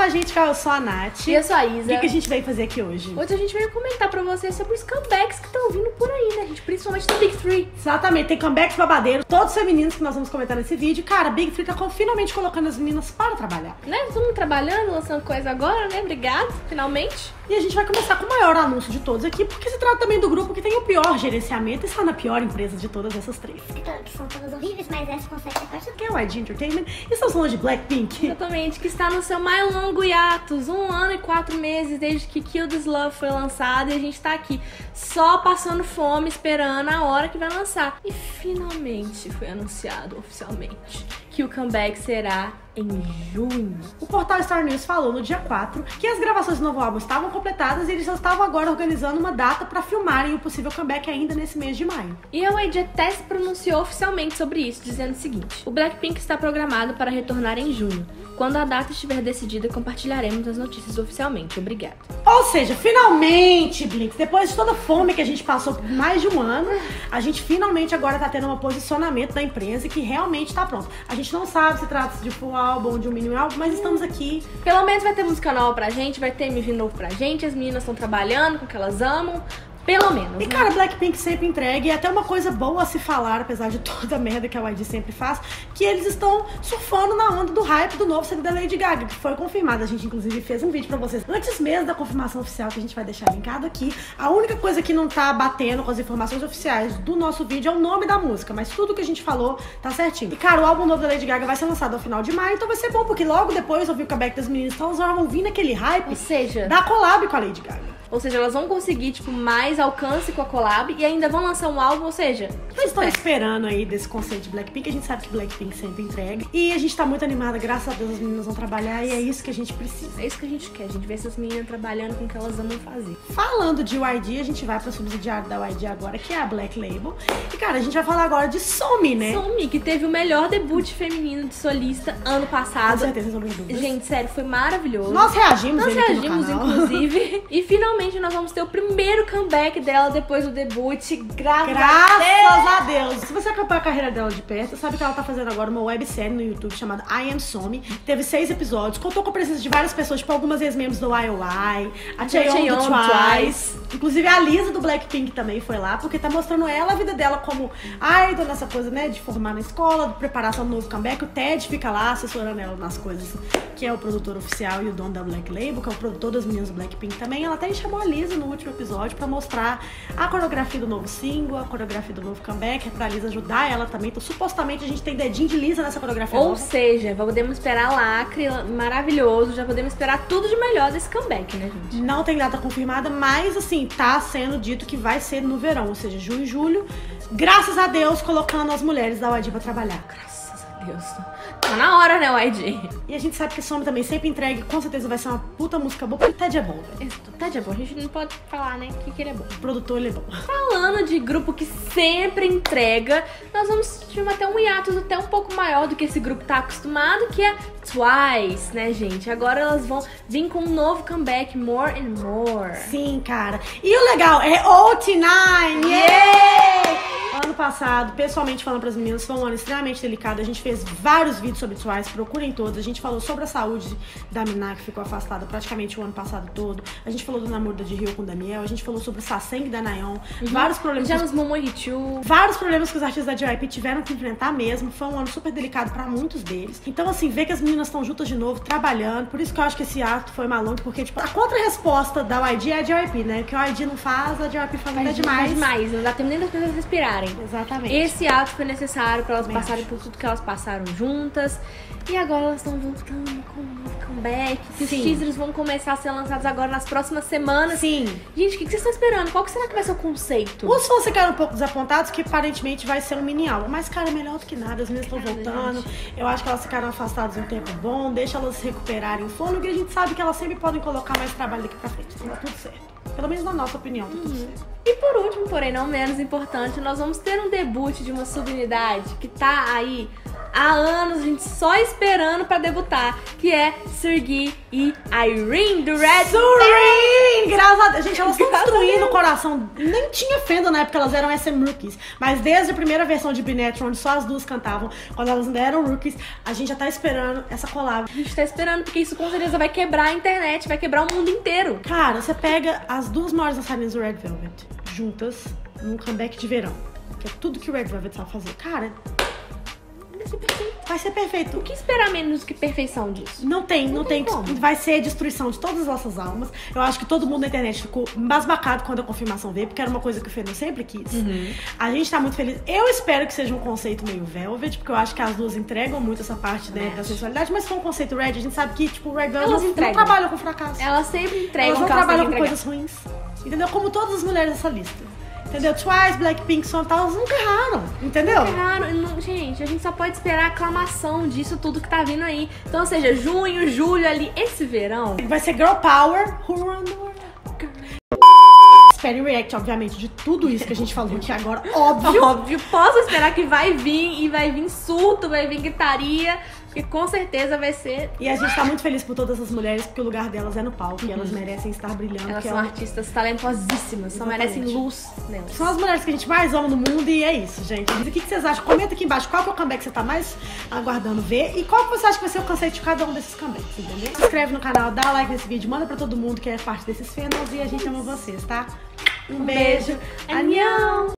a gente, que eu sou a Nath. E eu sou a Isa. O que a gente veio fazer aqui hoje? Hoje a gente veio comentar pra vocês sobre os comebacks que estão vindo por aí, né, gente? Principalmente do Big Three. Exatamente, tem comebacks babadeiros, todos femininos que nós vamos comentar nesse vídeo. Cara, Big Three tá finalmente colocando as meninas para trabalhar. Né? Estamos trabalhando, lançando coisa agora, né? Obrigado, finalmente. E a gente vai começar com o maior anúncio de todos aqui, porque se trata também do grupo que tem o pior gerenciamento e está na pior empresa de todas essas três. Que são todas horríveis, mas essa consegue ser parte Que é o YG Entertainment. E estamos falando de Blackpink. Exatamente, que está no seu mais longo hiatus, 1 ano e 4 meses desde que Kill This Love foi lançado, e a gente tá aqui só passando fome, esperando a hora que vai lançar. E finalmente foi anunciado oficialmente que o comeback será em junho. O portal Star News falou no dia 4 que as gravações do novo álbum estavam completadas e eles já estavam agora organizando uma data para filmarem o possível comeback ainda nesse mês de maio. E a YG até se pronunciou oficialmente sobre isso, dizendo o seguinte: o Blackpink está programado para retornar em junho. Quando a data estiver decidida, compartilharemos as notícias oficialmente. Obrigado. Ou seja, finalmente, Blink, depois de toda a fome que a gente passou por mais de um ano, a gente finalmente agora tá tendo um posicionamento da empresa que realmente tá pronto. A gente não sabe se trata de full álbum, de um mini álbum, mas estamos aqui. Pelo menos vai ter música nova pra gente, vai ter MV novo pra gente, as meninas estão trabalhando com o que elas amam. Pelo menos, E né? cara, Blackpink sempre entrega, e até uma coisa boa a se falar, apesar de toda a merda que a YG sempre faz, que eles estão surfando na onda do hype do novo CD da Lady Gaga, que foi confirmado. A gente inclusive fez um vídeo pra vocês antes mesmo da confirmação oficial, que a gente vai deixar linkado aqui. A única coisa que não tá batendo com as informações oficiais do nosso vídeo é o nome da música, mas tudo que a gente falou tá certinho. E cara, o álbum novo da Lady Gaga vai ser lançado ao final de maio, então vai ser bom, porque logo depois eu vi o comeback das meninas, então elas vão vir naquele hype Ou seja, da collab com a Lady Gaga. elas vão conseguir, tipo, mais alcance com a collab e ainda vão lançar um álbum, ou seja, Nós estamos esperando aí desse conceito de Blackpink. A gente sabe que Blackpink sempre entrega. E a gente tá muito animada, graças a Deus as meninas vão trabalhar e é isso que a gente precisa. é isso que a gente quer, a gente vê essas meninas trabalhando com o que elas amam fazer. Falando de YG, a gente vai pra subsidiária da YG agora, que é a Black Label. E cara, a gente vai falar agora de Somi, né? Somi, que teve o melhor debut feminino de solista ano Com passado. certeza, não tem dúvidas. Gente, sério, foi maravilhoso. Nós reagimos Nós ele aqui no reagimos, canal. inclusive. E finalmente nós vamos ter o primeiro comeback dela depois do debut. Graças Graças a Deus! Se você acompanha a carreira dela de perto, sabe que ela tá fazendo agora uma websérie no YouTube chamada I Am Somi. Teve 6 episódios, contou com a presença de várias pessoas, tipo algumas ex-membros do IOI, a Chaeyoung do Twice. Inclusive a Lisa do Blackpink também foi lá, porque tá mostrando ela, a vida dela como idol, nessa coisa, né, de formar na escola, de preparação do novo comeback. O Ted fica lá assessorando ela nas coisas, que é o produtor oficial e o dono da Black Label, que é o produtor das meninas do Blackpink também. Ela até chamou a Lisa no último episódio pra mostrar a coreografia do novo single, a coreografia do novo comeback, pra Lisa ajudar ela também. Então, supostamente, a gente tem dedinho de Lisa nessa coreografia Ou nova. seja, podemos esperar lacre maravilhoso, já podemos esperar tudo de melhor desse comeback, né, gente? Não tem data confirmada, mas assim, tá sendo dito que vai ser no verão, ou seja, junho e julho. Graças a Deus, colocando as mulheres da YG pra trabalhar. Graças a Deus. Tá na hora, né, YG? E a gente sabe que Somi também sempre entrega, com certeza vai ser uma puta música boa, porque o Ted é bom, velho. O Ted é bom, a gente não pode falar, né, que ele é bom. O produtor, ele é bom. Falando de grupo que sempre entrega, nós vamos ter até um hiatus até um pouco maior do que esse grupo tá acostumado, que é Twice, né, gente? Agora elas vão vir com um novo comeback, More and More. Sim, cara. E o legal é OT9! Yeah! Ano passado, pessoalmente falando pras meninas, foi um ano extremamente delicado. A gente fez vários vídeos sobre Twice, procurem todos. A gente falou sobre a saúde da Mina, que ficou afastada praticamente o ano passado todo. A gente falou do namoro da Jihyo com o Daniel. A gente falou sobre o Saseng da Nayeon. Vários problemas. Já nos Momo Hichu. Vários problemas que os artistas da JYP tiveram que enfrentar mesmo. Foi um ano super delicado pra muitos deles. Então, assim, ver que as meninas estão juntas de novo, trabalhando. Por isso que eu acho que esse ato foi maluco, porque, tipo, a contra-resposta da YG é a JYP, né? O que a YG não faz, a JYP faz ainda demais. Demais, não dá tempo nem das pessoas respirarem. Exatamente. Esse ato foi necessário pra elas Também passarem por tudo que elas passaram juntas. E agora elas estão voltando com um novo comeback. Que os Sim. teasers vão começar a ser lançados agora nas próximas semanas. Sim. Gente, o que vocês estão esperando? Qual que será que vai ser o conceito? Os fãs ficaram um pouco desapontados, que aparentemente vai ser um mini álbum. Mas, cara, é melhor do que nada. As meninas estão voltando. Eu acho que elas ficaram afastadas um tempo bom. Deixa elas se recuperarem o fôlego. E a gente sabe que elas sempre podem colocar mais trabalho daqui pra frente. Então tá tudo certo. Pelo menos na nossa opinião, tá tudo certo. E por último, porém não menos importante, nós vamos ter um debut de uma subunidade que tá aí há anos, a gente só esperando pra debutar, que é Seunggi e Irene do Red Velvet. Graças a Deus. Gente, elas estão destruindo o coração. Nem tinha fenda na época, elas eram SM Rookies. Mas desde a primeira versão de Binetron, onde só as duas cantavam, quando elas ainda eram Rookies, a gente já tá esperando essa collab. A gente tá esperando, porque isso com certeza vai quebrar a internet, vai quebrar o mundo inteiro. Cara, você pega as duas maiores dançarinas do Red Velvet juntas num comeback de verão, que é tudo que o Red Velvet sabe fazer. Cara, vai ser perfeito. Vai ser perfeito. O que esperar menos do que perfeição disso? Não tem. como. Vai ser a destruição de todas as nossas almas. Eu acho que todo mundo na internet ficou embasbacado quando a confirmação veio, porque era uma coisa que o Fernando sempre quis. A gente tá muito feliz. Eu espero que seja um conceito meio Velvet, porque eu acho que as duas entregam muito essa parte, né, da sensualidade, mas se for um conceito Red, a gente sabe que, tipo, o Red Velvet não trabalha com fracasso. Elas sempre entregam. Elas não trabalham com coisas ruins. Entendeu? Como todas as mulheres dessa lista. Entendeu? Twice, Blackpink, Sonata, elas nunca erraram, entendeu? Nunca erraram. Gente, a gente só pode esperar a aclamação disso tudo que tá vindo aí. Então, ou seja, junho, julho ali, esse verão. Vai ser Girl Power. Who run the world? Espere o react, obviamente, de tudo isso que a gente falou aqui agora. Óbvio. Posso esperar que vai vir, e vai vir surto, vai vir gritaria. Porque com certeza vai ser... E a gente tá muito feliz por todas as mulheres, porque o lugar delas é no palco. E elas merecem estar brilhando. Elas são artistas talentosíssimas, só merecem luz nelas. São as mulheres que a gente mais ama no mundo e é isso, gente. Diz o que vocês acham. Comenta aqui embaixo qual que é o comeback que você tá mais aguardando ver. E qual que você acha que vai ser o conceito de cada um desses comebacks, entendeu? Se inscreve no canal, dá like nesse vídeo, manda pra todo mundo que é parte desses fandoms. E a gente ama vocês, tá? Um beijo. Annyeong!